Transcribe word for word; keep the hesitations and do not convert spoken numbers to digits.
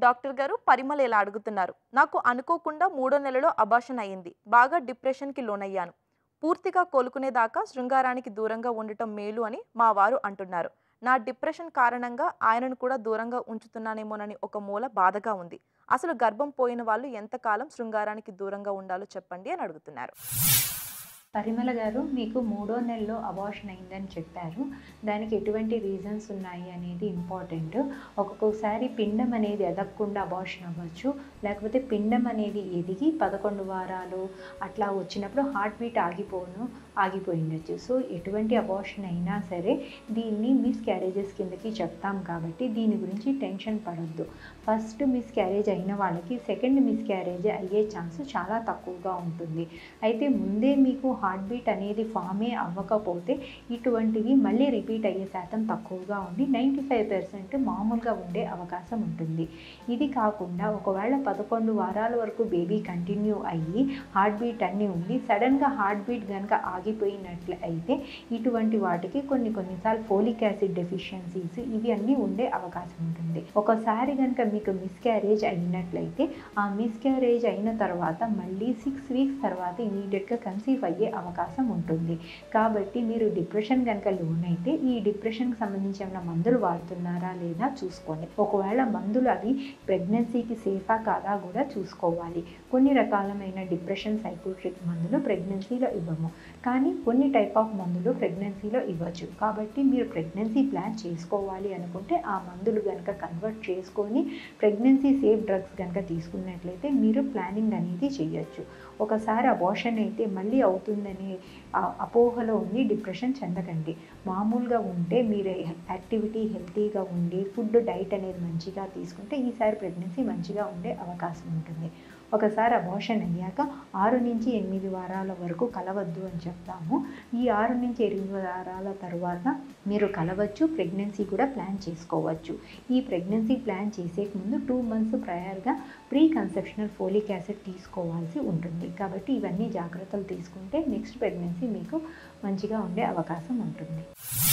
Doctor గారు పరిమళ ఇలా అడుగుతున్నారు. నాకు అనుకోకుండా మూడో నెలలో అబార్షన్ అయింది. బాగా డిప్రెషన్‌కి లోనయ్యాను. పూర్తిగా కోలుకునేదాకా శృంగారానికి దూరంగా ఉండటం మేలు అని మా వారు అంటున్నారు. నా డిప్రెషన్ కారణంగా ఆయనను కూడా దూరంగా ఉంచుతున్నానేమోనని ఒక మూల బాధగా ఉంది. అసలు గర్భం పోయిన వాళ్ళు ఎంతకాలం శృంగారానికి దూరంగా ఉండాలో చెప్పండి అని అడుగుతున్నారు. పరిమళ గారు, మీకు మూడో నెలలో అబార్షన్ అయిందని చెప్పారు. దానికి ఎటువంటి రీజన్స్ ఉన్నాయి అనేది ఇంపార్టెంట్. ఒక్కొక్కసారి పిండం అనేది ఎదగకుండా అబార్షన్ అవ్వచ్చు, లేకపోతే పిండం అనేది ఎదిగి పదకొండు వారాలు అట్లా వచ్చినప్పుడు హార్ట్ బీట్ ఆగిపోను ఆగిపోయిండొచ్చు. సో ఎటువంటి అబార్షన్ అయినా సరే దీన్ని మిస్ క్యారేజెస్ కిందకి చెప్తాం కాబట్టి దీని గురించి టెన్షన్ పడొద్దు. ఫస్ట్ మిస్ క్యారేజ్ అయిన వాళ్ళకి సెకండ్ మిస్ క్యారేజ్ అయ్యే ఛాన్స్ చాలా తక్కువగా ఉంటుంది. అయితే ముందే మీకు హార్ట్ బీట్ అనేది ఫామే అవ్వకపోతే ఇటువంటివి మళ్ళీ రిపీట్ అయ్యే శాతం తక్కువగా ఉండి నైంటీ ఫైవ్ పర్సెంట్ మామూలుగా ఉండే అవకాశం ఉంటుంది. ఇది కాకుండా ఒకవేళ పదకొండు వారాల వరకు బేబీ కంటిన్యూ అయ్యి హార్ట్ బీట్ అన్నీ ఉండి సడన్గా హార్ట్ బీట్ కనుక ఆగిపోయినట్లు అయితే ఇటువంటి వాటికి కొన్ని కొన్నిసార్లు ఫోలిక్ యాసిడ్ డెఫిషియన్సీస్ ఇవి అన్నీ ఉండే అవకాశం ఉంటుంది. ఒకసారి కనుక మీకు మిస్ క్యారేజ్ అయినట్లయితే ఆ మిస్ క్యారేజ్ అయిన తర్వాత మళ్ళీ సిక్స్ వీక్స్ తర్వాత ఇమీడియట్గా కన్సీవ్ అయ్యే అవకాశం ఉంటుంది. కాబట్టి మీరు డిప్రెషన్ కనుక లోనైతే ఈ డిప్రెషన్కి సంబంధించి ఏమైనా మందులు వాడుతున్నారా లేదా చూసుకోండి. ఒకవేళ మందులు అవి ప్రెగ్నెన్సీకి సేఫా కాదా కూడా చూసుకోవాలి. కొన్ని రకాలమైన డిప్రెషన్ సైకోట్రిక్ మందులు ప్రెగ్నెన్సీలో ఇవ్వము, కానీ కొన్ని టైప్ ఆఫ్ మందులు ప్రెగ్నెన్సీలో ఇవ్వచ్చు. కాబట్టి మీరు ప్రెగ్నెన్సీ ప్లాన్ చేసుకోవాలి అనుకుంటే ఆ మందులు కనుక కన్వర్ట్ చేసుకొని ప్రెగ్నెన్సీ సేఫ్ డ్రగ్స్ కనుక తీసుకున్నట్లయితే మీరు ప్లానింగ్ అనేది చేయొచ్చు. ఒకసారి అబార్షన్ అయితే మళ్ళీ అవుతుందని అపోహలో ఉండి డిప్రెషన్ చెందకండి. మామూలుగా ఉంటే మీరు యాక్టివిటీ హెల్తీగా ఉండి ఫుడ్ డైట్ అనేది మంచిగా తీసుకుంటే ఈసారి ప్రెగ్నెన్సీ మంచిగా ఉండే అవకాశం ఉంటుంది. ఒకసారి అబార్షన్ అయ్యాక ఆరు నుంచి ఎనిమిది వారాల వరకు కలవద్దు అని చెప్తాము. ఈ ఆరు నుంచి ఎనిమిది వారాల తర్వాత మీరు కలవచ్చు, ప్రెగ్నెన్సీ కూడా ప్లాన్ చేసుకోవచ్చు. ఈ ప్రెగ్నెన్సీ ప్లాన్ చేసే ముందు టూ మంత్స్ ప్రయర్గా ప్రీ కన్సెప్షనల్ ఫోలిక్ యాసిడ్ తీసుకోవాల్సి ఉంటుంది. కాబట్టి ఇవన్నీ జాగ్రత్తలు తీసుకుంటే నెక్స్ట్ ప్రెగ్నెన్సీ మీకు మంచిగా ఉండే అవకాశం ఉంటుంది.